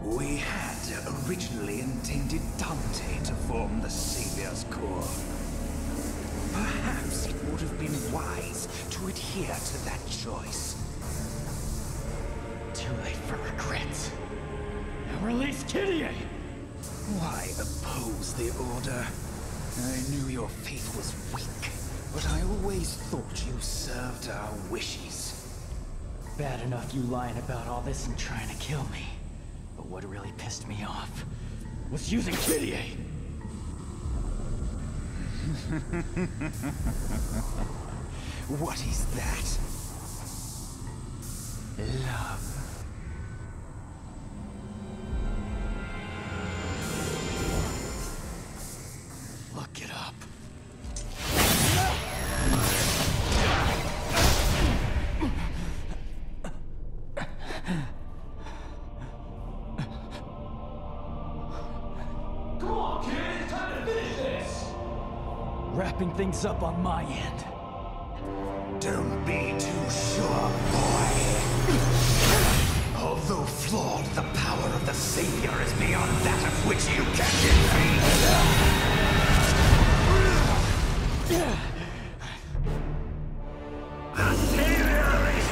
We had originally intended Dante to form the Savior's Core. Perhaps it would have been wise to adhere to that choice. Too late for regrets. Now release Kyrie! Why oppose the Order? I knew your faith was weak, but I always thought you served our wishes. Bad enough you lying about all this and trying to kill me. But what really pissed me off was using Kyrie! What is that? Love. Look it up. Come on, kid! It's time to finish this! Wrapping things up on my end. Don't be too sure, boy. Although flawed, the power of the Savior is beyond that of which you can defeat. The Savior is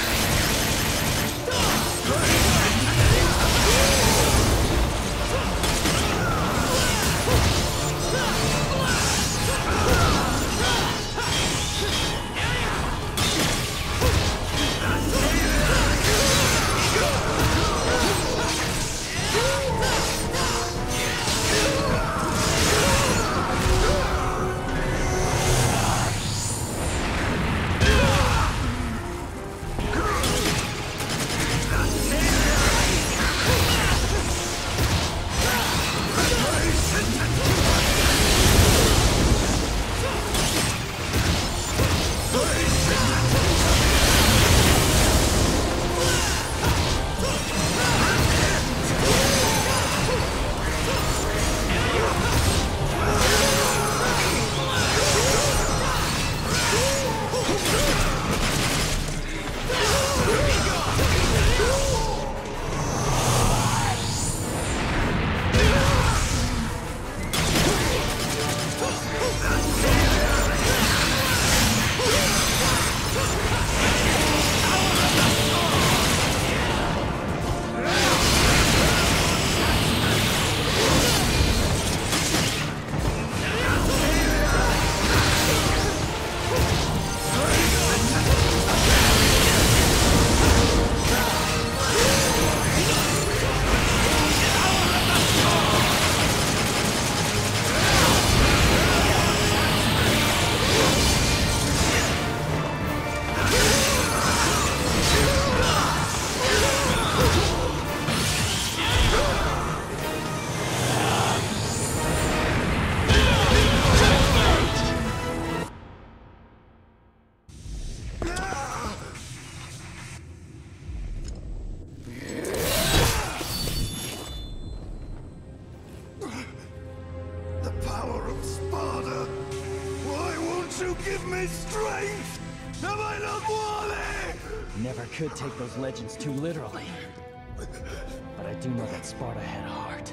give me strength! Am I not worthy? Never could take those legends too literally. But I do know that Sparta had a heart.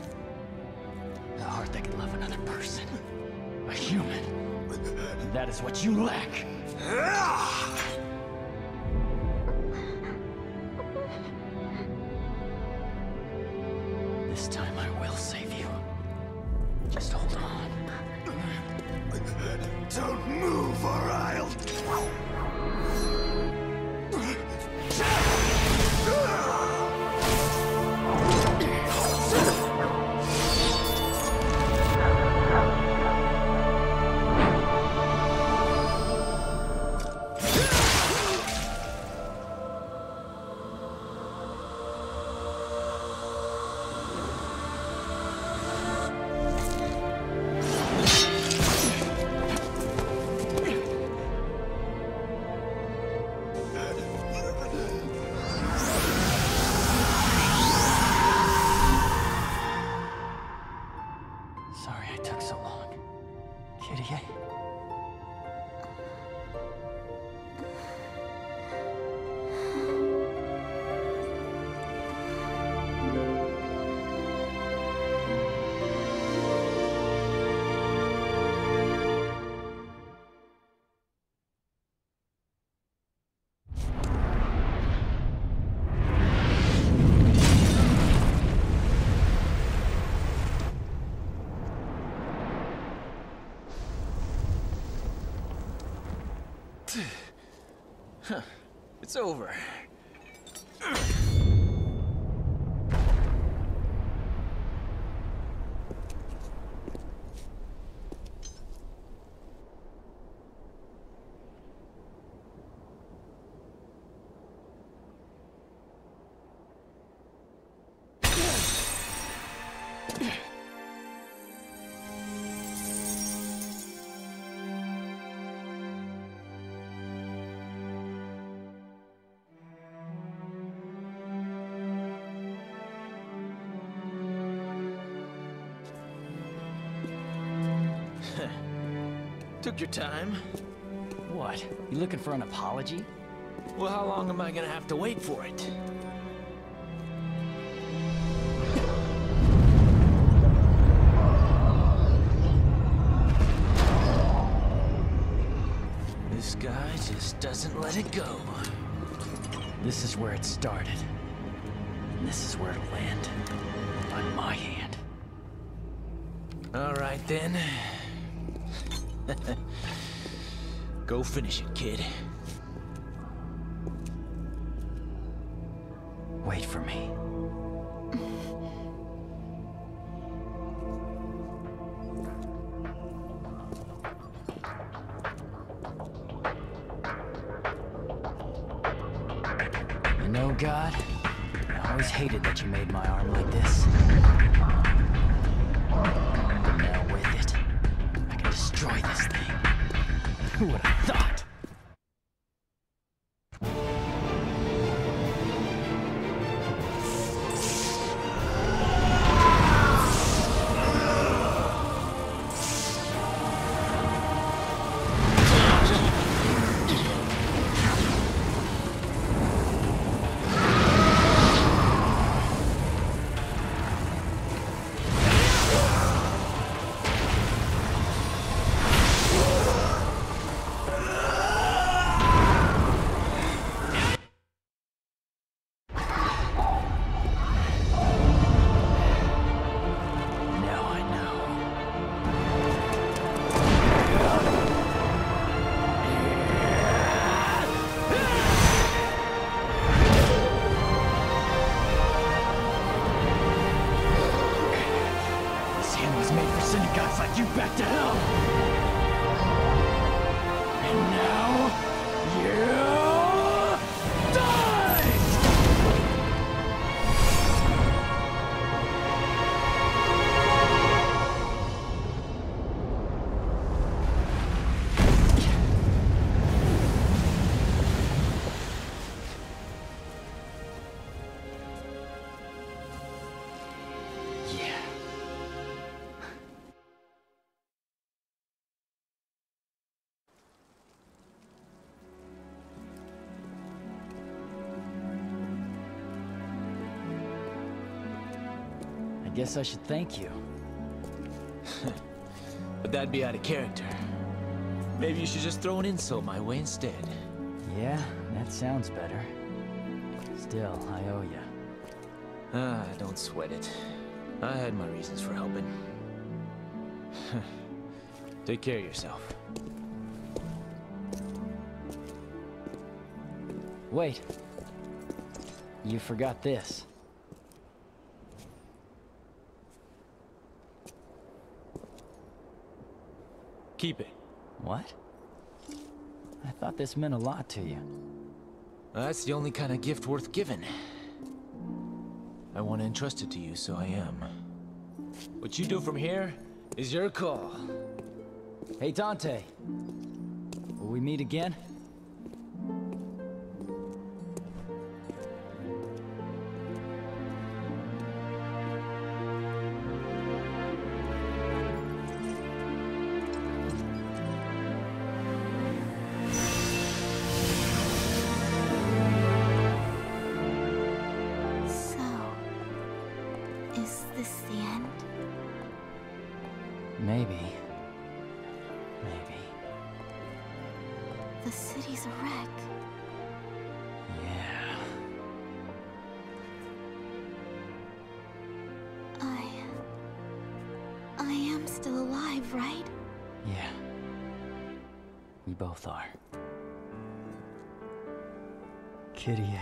A heart that could love another person. A human. And that is what you lack. This time I will save you. Just hold on. Don't move or I'll... It's over. Took your time. What? You looking for an apology? Well, how long am I gonna have to wait for it? This guy just doesn't let it go. This is where it started. And this is where it'll land. On my hand. All right, then. Go finish it, kid. Wait for me. You know, God, I always hated that you made my arm like this. Now with it, I can destroy this thing. Who would have thought? Back to hell! And now, you die! Yeah. I guess I should thank you. But that'd be out of character. Maybe you should just throw an insult my way instead. Yeah, that sounds better. Still, I owe you. Ah, don't sweat it. I had my reasons for helping. Take care of yourself. Wait. You forgot this. Keep it. What? I thought this meant a lot to you. That's the only kind of gift worth giving. I want to entrust it to you, so I am. What you do from here is your call. Hey, Dante. Will we meet again? Is this the end? Maybe. Maybe. The city's a wreck. Yeah. I am still alive, right? Yeah. We both are. Kyrie,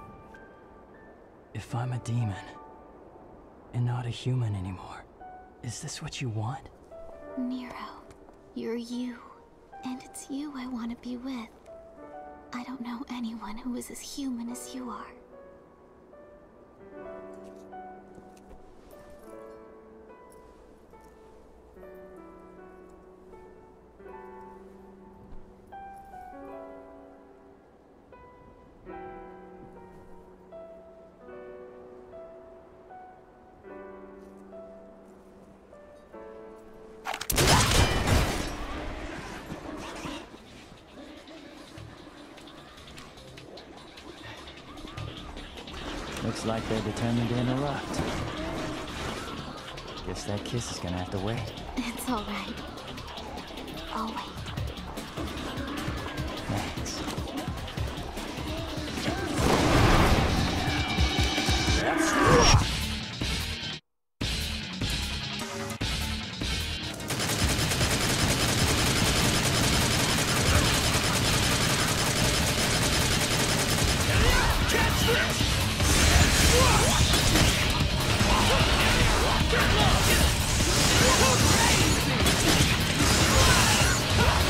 if I'm a demon and not a human anymore, is this what you want? Nero, you're you. And it's you I want to be with. I don't know anyone who is as human as you are. Looks like they're determined to interrupt. Guess that kiss is gonna have to wait. It's all right. I'll wait. Thanks. Catch this!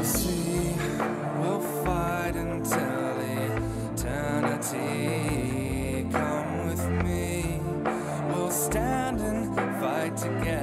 We'll see, we'll fight until eternity. Come with me, we'll stand and fight together.